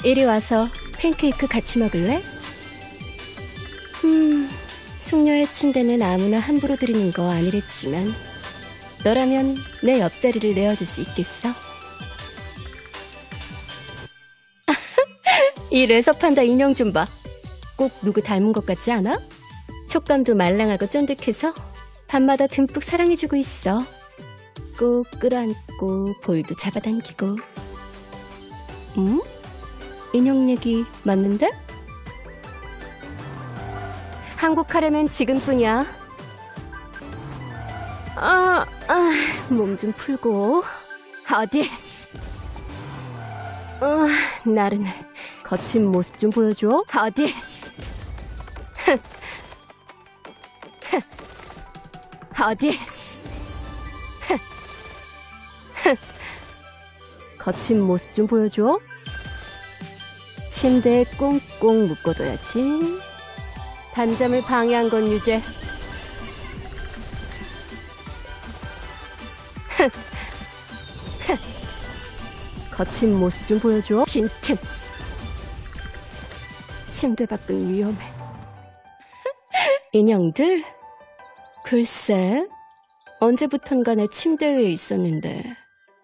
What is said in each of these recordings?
이리 와서 팬케이크 같이 먹을래? 숙녀의 침대는 아무나 함부로 들이는 거 아니랬지만 너라면 내 옆자리를 내어줄 수 있겠어? 이 레서판다 인형 좀 봐. 꼭 누구 닮은 것 같지 않아? 촉감도 말랑하고 쫀득해서 밤마다 듬뿍 사랑해주고 있어. 꼭 끌어안고 볼도 잡아당기고. 인형 얘기 맞는데? 한국하려면 지금뿐이야. 몸 좀 풀고. 어디? 나른해. 거친 모습 좀 보여줘. 어디? 어디? 거친 모습 좀 보여줘. 침대에 꽁꽁 묶어둬야지. 단잠을 방해한 건 유죄. 거친 모습 좀 보여줘. 빈틈. 침대 밖은 위험해. 인형들? 글쎄, 언제부턴가 내 침대 위에 있었는데.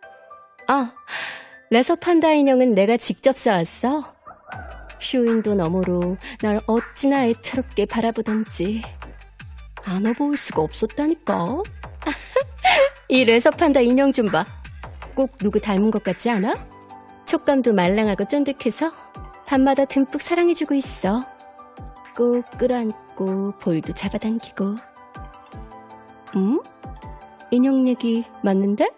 레서판다 인형은 내가 직접 쌓았어. 쇼윈도 너머로 날 어찌나 애처롭게 바라보던지 안아보일 수가 없었다니까. 이 레서판다 인형 좀 봐. 꼭 누구 닮은 것 같지 않아? 촉감도 말랑하고 쫀득해서 밤마다 듬뿍 사랑해주고 있어. 꼭 끌어안고 볼도 잡아당기고. 인형 얘기 맞는데?